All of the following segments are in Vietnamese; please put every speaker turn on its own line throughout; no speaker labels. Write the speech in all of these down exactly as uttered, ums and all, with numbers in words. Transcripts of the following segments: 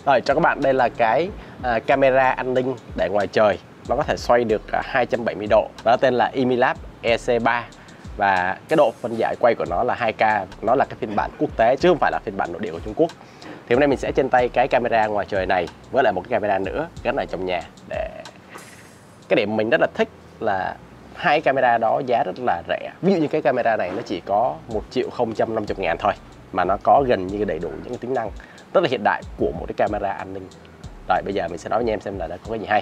Rồi cho các bạn, đây là cái à, camera an ninh để ngoài trời. Nó có thể xoay được à, hai trăm bảy mươi độ. Đó tên là Imilab E C ba. Và cái độ phân giải quay của nó là hai K. Nó là cái phiên bản quốc tế chứ không phải là phiên bản nội địa của Trung Quốc. Thì hôm nay mình sẽ trên tay cái camera ngoài trời này với lại một cái camera nữa gắn ở trong nhà. Để cái điểm mình rất là thích là hai camera đó giá rất là rẻ. Ví dụ như cái camera này nó chỉ có một triệu không trăm năm mươi ngàn thôi, mà nó có gần như đầy đủ những cái tính năng rất là hiện đại của một cái camera an ninh. Rồi bây giờ mình sẽ nói với anh em xem là nó có cái gì hay.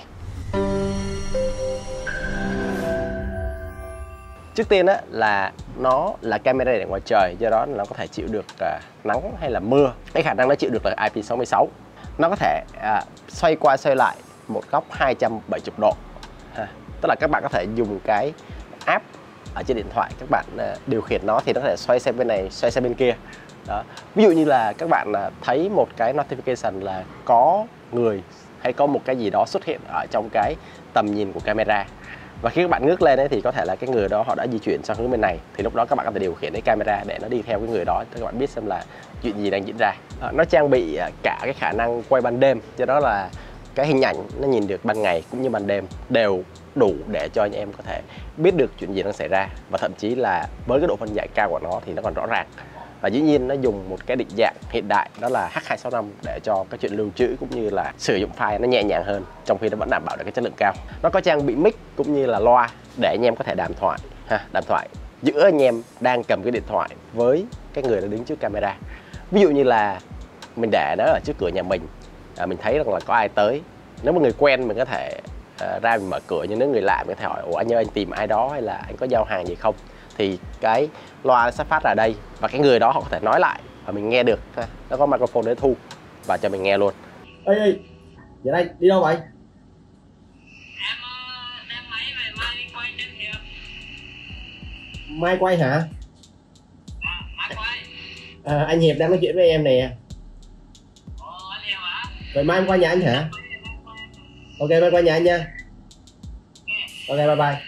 Trước tiên á, là nó là camera để ngoài trời, do đó nó có thể chịu được à, nắng hay là mưa. Cái khả năng nó chịu được là I P sáu mươi sáu. Nó có thể à, xoay qua xoay lại một góc hai trăm bảy mươi độ ha. Tức là các bạn có thể dùng cái app ở trên điện thoại, các bạn à, điều khiển nó thì nó có thể xoay sang bên này, xoay sang bên kia. Đó. Ví dụ như là các bạn à, thấy một cái notification là có người hay có một cái gì đó xuất hiện ở trong cái tầm nhìn của camera, và khi các bạn ngước lên ấy, thì có thể là cái người đó họ đã di chuyển sang hướng bên này, thì lúc đó các bạn có thể điều khiển cái camera để nó đi theo cái người đó để các bạn biết xem là chuyện gì đang diễn ra. À, nó trang bị cả cái khả năng quay ban đêm, do đó là cái hình ảnh nó nhìn được ban ngày cũng như ban đêm đều đủ để cho anh em có thể biết được chuyện gì đang xảy ra, và thậm chí là với cái độ phân giải cao của nó thì nó còn rõ ràng. Và dĩ nhiên nó dùng một cái định dạng hiện đại đó là H hai sáu năm để cho cái chuyện lưu trữ cũng như là sử dụng file nó nhẹ nhàng hơn, trong khi nó vẫn đảm bảo được cái chất lượng cao. Nó có trang bị mic cũng như là loa để anh em có thể đàm thoại ha, đàm thoại giữa anh em đang cầm cái điện thoại với cái người đang đứng trước camera. Ví dụ như là mình để nó ở trước cửa nhà mình, à, mình thấy rằng là có ai tới, nếu mà người quen mình có thể uh, ra mình mở cửa, nhưng nếu người lạ mình có thể hỏi ủa anh ơi, anh tìm ai đó hay là anh có giao hàng gì không, thì cái loa sẽ phát ra đây và cái người đó họ có thể nói lại và mình nghe được ha. Nó có microphone để thu và cho mình nghe luôn.
Ê ê, giờ đây đi đâu vậy?
Em uh, đem máy về mai đi quay trên Hiệp.
Mai quay hả?
À, mai quay.
À, anh Hiệp đang nói chuyện với em nè.
Ồ, anh Hiệp hả?
Vậy mai em qua nhà anh hả? Ok, mai qua nhà anh nha. Ok, bye bye.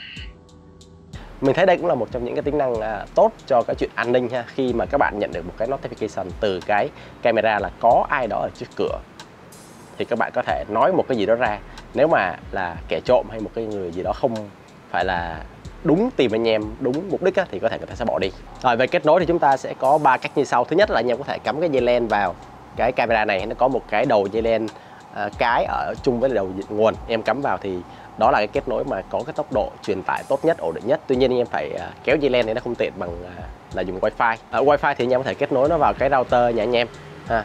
Mình thấy đây cũng là một trong những cái tính năng à, tốt cho cái chuyện an ninh ha. Khi mà các bạn nhận được một cái notification từ cái camera là có ai đó ở trước cửa, thì các bạn có thể nói một cái gì đó ra. Nếu mà là kẻ trộm hay một cái người gì đó không phải là đúng tìm anh em đúng mục đích á, thì có thể người ta sẽ bỏ đi. Rồi về kết nối thì chúng ta sẽ có ba cách như sau. Thứ nhất là anh em có thể cắm cái dây len vào cái camera này, nó có một cái đầu dây len à, cái ở chung với đầu nguồn, em cắm vào thì đó là cái kết nối mà có cái tốc độ truyền tải tốt nhất, ổn định nhất. Tuy nhiên anh em phải uh, kéo dây len này, nó không tiện bằng uh, là dùng wifi. uh, Wifi thì anh em có thể kết nối nó vào cái router nhà anh em ha,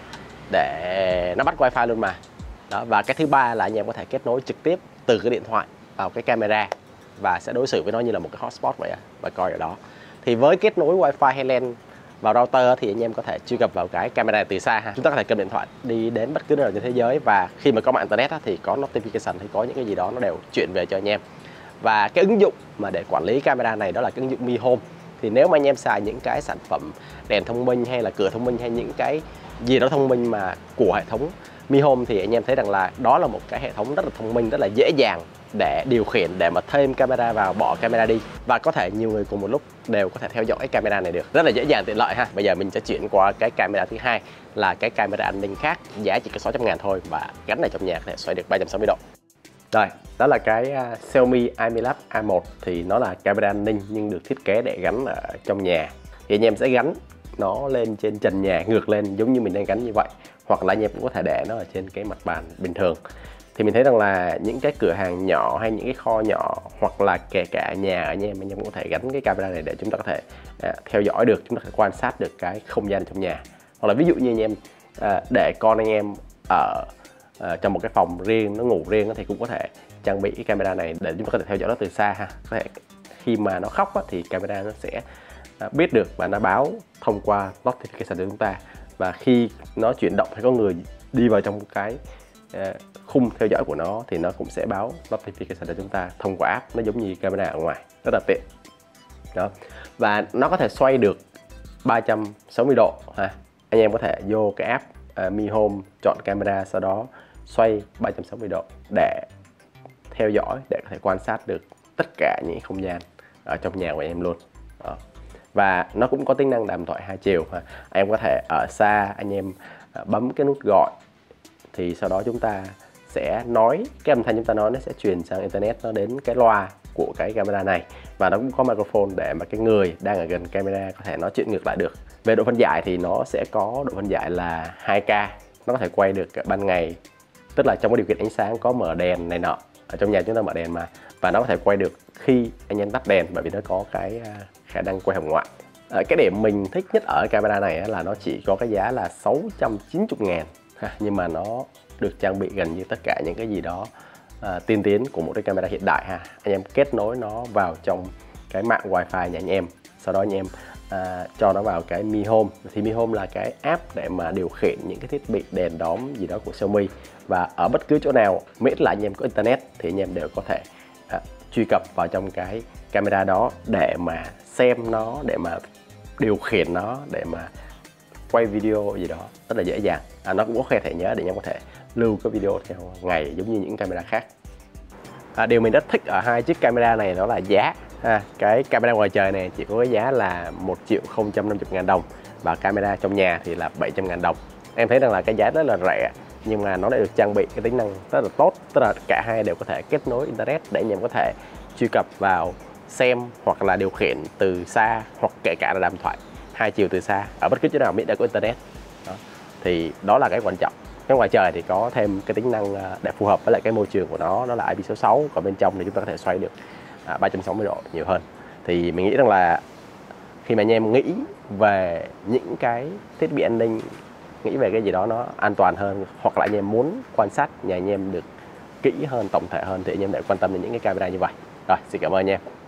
để nó bắt wifi luôn mà. Đó. Và cái thứ ba là anh em có thể kết nối trực tiếp từ cái điện thoại vào cái camera và sẽ đối xử với nó như là một cái hotspot vậy, và coi ở đó. Thì với kết nối wifi hay len vào router thì anh em có thể truy cập vào cái camera từ xa ha. Chúng ta có thể cầm điện thoại đi đến bất cứ nơi trên thế giới, và khi mà có mạng internet á, thì có notification hay có những cái gì đó nó đều chuyển về cho anh em. Và cái ứng dụng mà để quản lý camera này đó là cái ứng dụng Mi Home. Thì nếu mà anh em xài những cái sản phẩm đèn thông minh hay là cửa thông minh hay những cái gì đó thông minh mà của hệ thống Mi Home, thì anh em thấy rằng là đó là một cái hệ thống rất là thông minh, rất là dễ dàng để điều khiển, để mà thêm camera vào, bỏ camera đi, và có thể nhiều người cùng một lúc đều có thể theo dõi cái camera này được, rất là dễ dàng, tiện lợi ha. Bây giờ mình sẽ chuyển qua cái camera thứ hai là cái camera an ninh khác, giá chỉ có sáu trăm ngàn thôi, và gắn ở trong nhà có thể xoay được ba trăm sáu mươi độ. Rồi, đó là cái uh, Xiaomi Imilab A một, thì nó là camera an ninh nhưng được thiết kế để gắn ở trong nhà. Thì anh em sẽ gắn nó lên trên trần nhà ngược lên giống như mình đang gắn như vậy, hoặc là anh em cũng có thể để nó ở trên cái mặt bàn bình thường. Thì mình thấy rằng là những cái cửa hàng nhỏ hay những cái kho nhỏ, hoặc là kể cả nhà anh em, anh em cũng có thể gắn cái camera này để chúng ta có thể à, theo dõi được, chúng ta có thể quan sát được cái không gian trong nhà. Hoặc là ví dụ như anh em à, để con anh em ở à, trong một cái phòng riêng, nó ngủ riêng, thì cũng có thể trang bị cái camera này để chúng ta có thể theo dõi nó từ xa ha. Có thể khi mà nó khóc á, thì camera nó sẽ à, biết được và nó báo thông qua notification cho chúng ta. Và khi nó chuyển động hay có người đi vào trong cái uh, khung theo dõi của nó thì nó cũng sẽ báo notification cho chúng ta thông qua app, nó giống như camera ở ngoài, rất là tiện. Đó. Và nó có thể xoay được ba trăm sáu mươi độ ha. Anh em có thể vô cái app uh, Mi Home, chọn camera, sau đó xoay ba trăm sáu mươi độ để theo dõi, để có thể quan sát được tất cả những không gian ở trong nhà của em luôn. Đó. Và nó cũng có tính năng đàm thoại hai chiều ha. Anh em có thể ở xa, anh em bấm cái nút gọi thì sau đó chúng ta sẽ nói, cái âm thanh chúng ta nói nó sẽ truyền sang internet, nó đến cái loa của cái camera này, và nó cũng có microphone để mà cái người đang ở gần camera có thể nói chuyện ngược lại được. Về độ phân giải thì nó sẽ có độ phân giải là hai K, nó có thể quay được ban ngày, tức là trong cái điều kiện ánh sáng có mở đèn này nọ, ở trong nhà chúng ta mở đèn mà, và nó có thể quay được khi anh em tắt đèn, bởi vì nó có cái khả năng quay hồng ngoại. À, cái điểm mình thích nhất ở camera này là nó chỉ có cái giá là sáu trăm chín mươi ngàn, nhưng mà nó được trang bị gần như tất cả những cái gì đó à, tiên tiến của một cái camera hiện đại ha. Anh em kết nối nó vào trong cái mạng wifi nhà anh em, sau đó anh em à, cho nó vào cái Mi Home. Thì Mi Home là cái app để mà điều khiển những cái thiết bị đèn đóm gì đó của Xiaomi, và ở bất cứ chỗ nào miễn là anh em có internet thì anh em đều có thể à, truy cập vào trong cái camera đó để mà xem nó, để mà điều khiển nó, để mà quay video gì đó rất là dễ dàng. À, nó cũng có khe thẻ nhớ để anh em có thể lưu cái video theo ngày giống như những camera khác. À, điều mình rất thích ở hai chiếc camera này đó là giá. À, cái camera ngoài trời này chỉ có cái giá là một triệu không trăm năm mươi ngàn đồng, và camera trong nhà thì là bảy trăm ngàn đồng. Em thấy rằng là cái giá rất là rẻ, nhưng mà nó lại được trang bị cái tính năng rất là tốt, tức là cả hai đều có thể kết nối internet để anh em có thể truy cập vào xem hoặc là điều khiển từ xa, hoặc kể cả là đàm thoại hai chiều từ xa ở bất cứ chỗ nào miễn đã có internet. Đó. Thì đó là cái quan trọng. Cái ngoài trời thì có thêm cái tính năng để phù hợp với lại cái môi trường của nó, nó là I P sáu sáu, còn bên trong thì chúng ta có thể xoay được à, ba trăm sáu mươi độ nhiều hơn. Thì mình nghĩ rằng là khi mà anh em nghĩ về những cái thiết bị an ninh, nghĩ về cái gì đó nó an toàn hơn, hoặc là anh em muốn quan sát nhà anh em được kỹ hơn, tổng thể hơn, thì anh em để quan tâm đến những cái camera như vậy. Rồi, xin cảm ơn anh em.